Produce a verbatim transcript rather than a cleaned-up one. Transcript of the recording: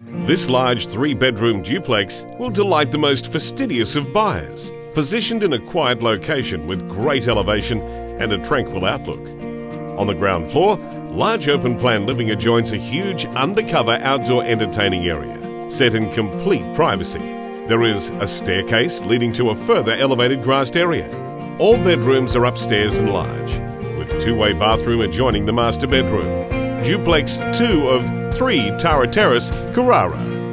This large three-bedroom duplex will delight the most fastidious of buyers, positioned in a quiet location with great elevation and a tranquil outlook. On the ground floor, large open-plan living adjoins a huge undercover outdoor entertaining area, set in complete privacy. There is a staircase leading to a further elevated grassed area. All bedrooms are upstairs and large, with two-way bathroom adjoining the master bedroom. Duplex two of three Tara Terrace, Carrara.